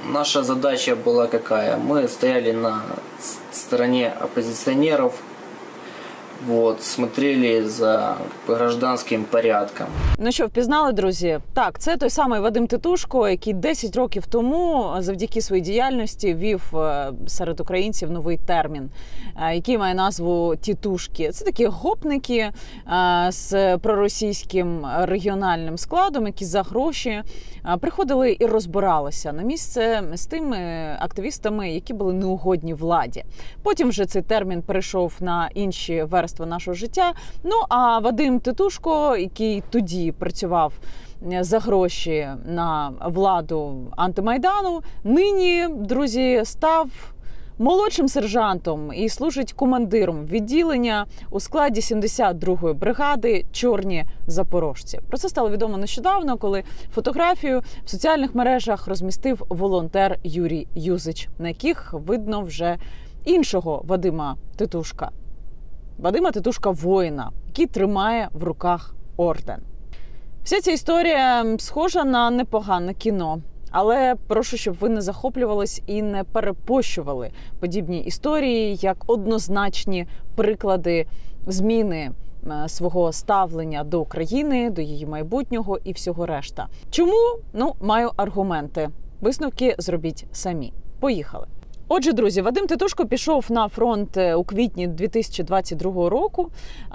Наша задача была какая? Мы стояли на стороне оппозиционеров, смотрели за гражданським порядком. Ну що, впізнали, друзі? Так, це той самий Вадим Титушко, який 10 років тому завдяки своїй діяльності ввів серед українців новий термін, який має назву «тітушки». Це такі гопники з проросійським регіональним складом, які за гроші приходили і розбиралися на місце з тими активістами, які були неугодні владі. Потім вже цей термін перейшов на інші верстви нашого життя. Ну, а Вадим Титушко, який тоді працював за гроші на владу антимайдану, нині, друзі, став молодшим сержантом і служить командиром відділення у складі 72-ї бригади «Чорні запорожці». Про це стало відомо нещодавно, коли фотографію в соціальних мережах розмістив волонтер Юрій Юзич, на яких видно вже іншого Вадима Титушка. Вадима Титушка-воїна, який тримає в руках орден. Вся ця історія схожа на непогане кіно. Але прошу, щоб ви не захоплювались і не перепощували подібні історії як однозначні приклади зміни свого ставлення до країни, до її майбутнього і всього решта. Чому? Ну, маю аргументи. Висновки зробіть самі. Поїхали. Отже, друзі, Вадим Титушко пішов на фронт у квітні 2022 року.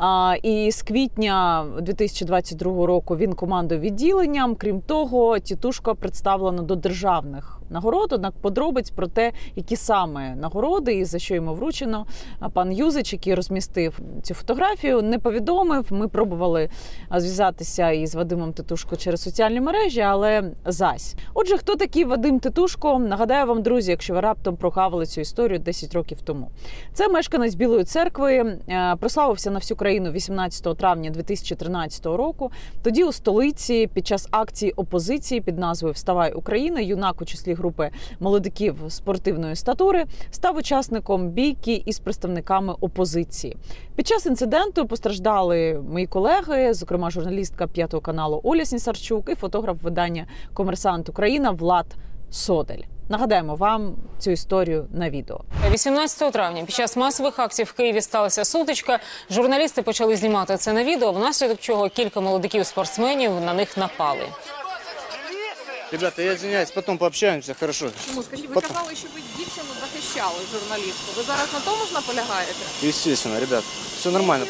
І з квітня 2022 року він командує відділенням. Крім того, Титушко представлено до державних нагород. Однак подробиць про те, які саме нагороди і за що йому вручено, пан Юзич, який розмістив цю фотографію, не повідомив. Ми пробували зв'язатися із Вадимом Титушко через соціальні мережі, але зась. Отже, хто такий Вадим Титушко? Нагадаю вам, друзі, якщо ви раптом прогавили цю історію 10 років тому. Це мешканець Білої церкви, прославився на всю країну 18 травня 2013 року. Тоді у столиці під час акції опозиції під назвою «Вставай, Україна» юнак у числі групи молодиків спортивної статури став учасником бійки із представниками опозиції. Під час інциденту постраждали мої колеги, зокрема журналістка 5 каналу Оля Снісарчук і фотограф видання «Комерсант Україна» Влад Содель. Нагадаємо вам цю історію на відео. 18 травня під час масових акцій в Києві сталася сутичка. Журналісти почали знімати це на відео, внаслідок чого кілька молодиків спортсменів на них напали. Ребята, я извиняюсь, потом пообщаемся, хорошо. Чому? Скажіть, ви казали, що ви дівчину захищали, журналістку. Ви зараз на тому ж наполягаєте? Естественно, ребят, все нормально.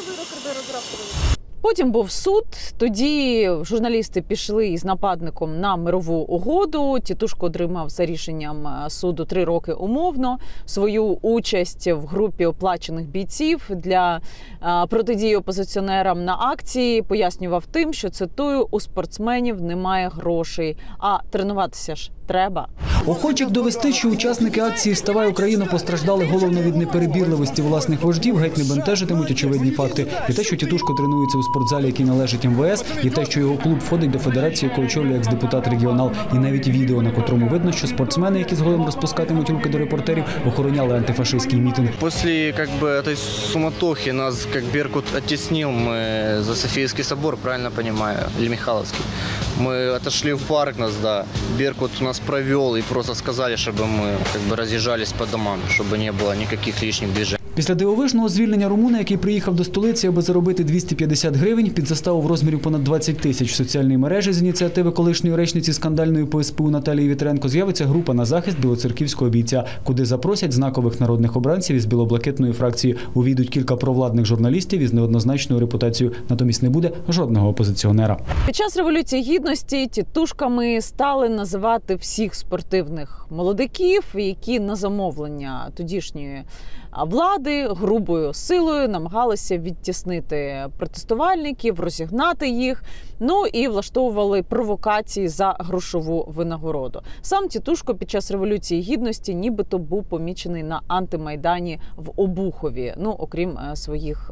Потім був суд, тоді журналісти пішли із нападником на мирову угоду. Титушко отримав за рішенням суду 3 роки умовно. Свою участь в групі оплачених бійців для протидії опозиціонерам на акції пояснював тим, що, цитую, у спортсменів немає грошей, а тренуватися ж треба. Охочих довести, що учасники акції «Вставай, Україна» постраждали головно від неперебірливості власних вождів, геть не бентежитимуть очевидні факти. І те, що Титушко тренується у спортзалі, який належить МВС, і те, що його клуб входить до федерації, яку очолює екс-депутат регіонал, і навіть відео, на котрому видно, що спортсмени, які згодом розпускатимуть руки до репортерів, охороняли антифашистський мітинг. После этой суматохи нас как Беркут оттеснил, мы за Софийский собор, правильно понимаю, или Михайловский. Мы отошли в парк, Беркут нас провел и просто сказали, чтобы мы разъезжались по домам, чтобы не было никаких лишних движений. Після дивовижного звільнення румуна, який приїхав до столиці, аби заробити 250 гривень, під заставу в розмірі понад 20 тисяч в соціальній мережі з ініціативи колишньої речниці скандальної ПСПУ Наталії Вітренко, з'явиться група на захист білоцерківського бійця, куди запросять знакових народних обранців із білоблакитної фракції. Увійдуть кілька провладних журналістів із неоднозначною репутацією. Натомість не буде жодного опозиціонера. Під час Революції Гідності тітушками стали називати всіх спортивних молодиків, які на замовлення тодішньої влади грубою силою намагалися відтіснити протестувальників, розігнати їх, ну і влаштовували провокації за грошову винагороду. Сам Титушко під час Революції Гідності нібито був помічений на антимайдані в Обухові, ну, окрім своїх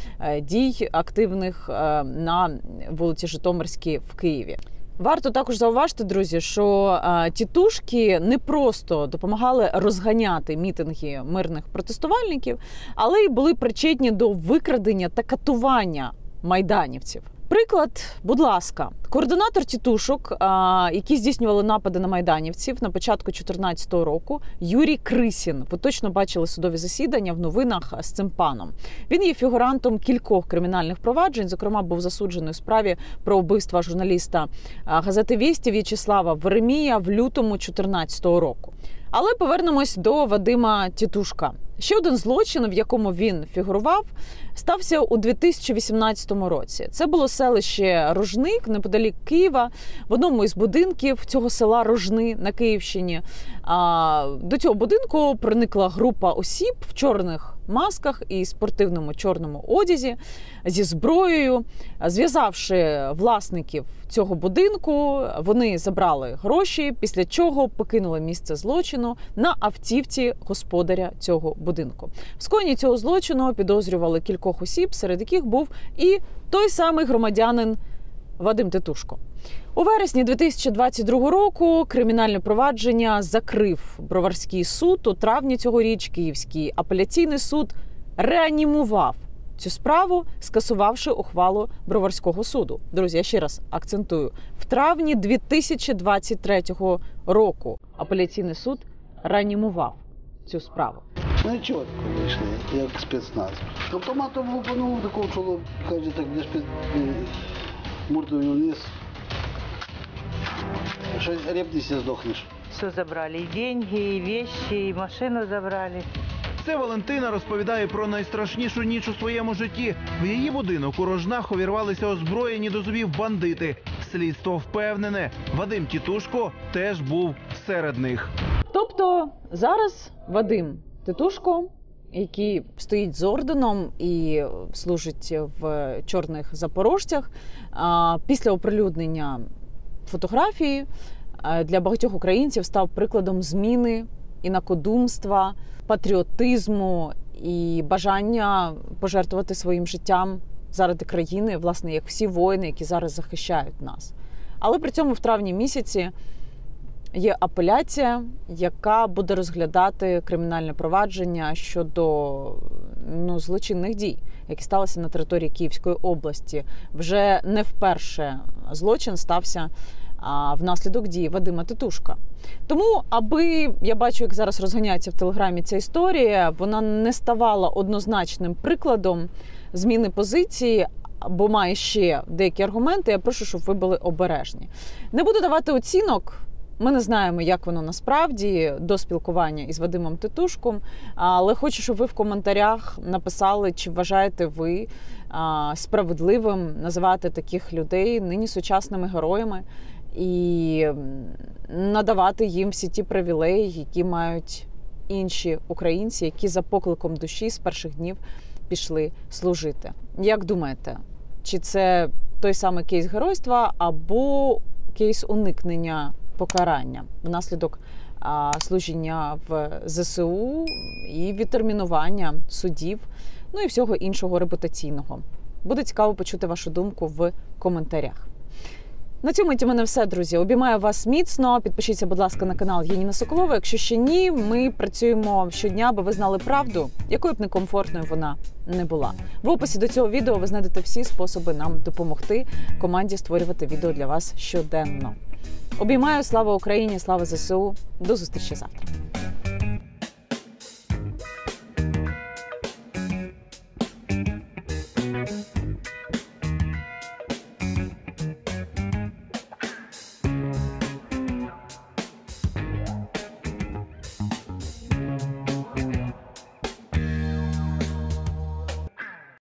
дій активних на вулиці Житомирській в Києві. Варто також зауважити, друзі, що тітушки не просто допомагали розганяти мітинги мирних протестувальників, але й були причетні до викрадення та катування майданівців. Приклад, будь ласка, координатор тітушок, які здійснювали напади на майданівців на початку 2014 року, Юрій Крисін. Ви точно бачили судові засідання в новинах з цим паном. Він є фігурантом кількох кримінальних проваджень, зокрема, був засуджений у справі про вбивство журналіста газети «Вісті» В'ячеслава Веремія в лютому 2014 року. Але повернемось до Вадима Тітушка. Ще один злочин, в якому він фігурував, стався у 2018 році. Це було селище Рожник, неподалік Києва, в одному із будинків цього села Рожни на Київщині. До цього будинку проникла група осіб в чорних масках і спортивному чорному одязі зі зброєю. Зв'язавши власників цього будинку, вони забрали гроші, після чого покинули місце злочину на автівці господаря цього будинку. В скоєнні цього злочину підозрювали кількох осіб, серед яких був і той самий громадянин Вадим Тітушко. У вересні 2022 року кримінальне провадження закрив Броварський суд. У травні цьогоріч Київський апеляційний суд реанімував цю справу, скасувавши ухвалу Броварського суду. Друзі, я ще раз акцентую. В травні 2023 року апеляційний суд реанімував цю справу. Ну чітко вийшли, як спецназ. Автоматом лупанув такого чоловіка, каже, так де мордою вниз. Щось репнешся, здохнеш. Все забрали, і деньги, і вещи, і машину забрали. Це Валентина розповідає про найстрашнішу ніч у своєму житті. В її будинок у Рожнах увірвалися озброєні до зубів бандити. Слідство впевнене, Вадим Тітушко теж був серед них. Тобто зараз Вадим Тітушко, який стоїть з орденом і служить в чорних запорожцях, після оприлюднення фотографії для багатьох українців став прикладом зміни, інакодумства, патріотизму і бажання пожертвувати своїм життям заради країни, власне, як всі воїни, які зараз захищають нас. Але при цьому в травні місяці є яка буде розглядати кримінальне провадження щодо злочинних дій, які сталися на території Київської області. Вже не вперше злочин стався внаслідок дії Вадима Тітушка. Тому, аби, я бачу, як зараз розганяється в Телеграмі ця історія, вона не ставала однозначним прикладом зміни позиції, бо має ще деякі аргументи, я прошу, щоб ви були обережні. Не буду давати оцінок, ми не знаємо, як воно насправді до спілкування із Вадимом Тітушком, але хочу, щоб ви в коментарях написали, чи вважаєте ви справедливим називати таких людей нині сучасними героями і надавати їм всі ті привілеї, які мають інші українці, які за покликом душі з перших днів пішли служити. Як думаєте, чи це той самий кейс геройства або кейс уникнення покарання внаслідок служіння в ЗСУ і відтермінування судів, і всього іншого репутаційного? Буде цікаво почути вашу думку в коментарях. На цьому у мене все, друзі. Обіймаю вас міцно. Підпишіться, будь ласка, на канал Яніна Соколова. Якщо ще ні, ми працюємо щодня, аби ви знали правду, якою б некомфортною вона не була. В описі до цього відео ви знайдете всі способи нам допомогти команді створювати відео для вас щоденно. Обіймаю, слава Україні, слава ЗСУ. До зустрічі завтра.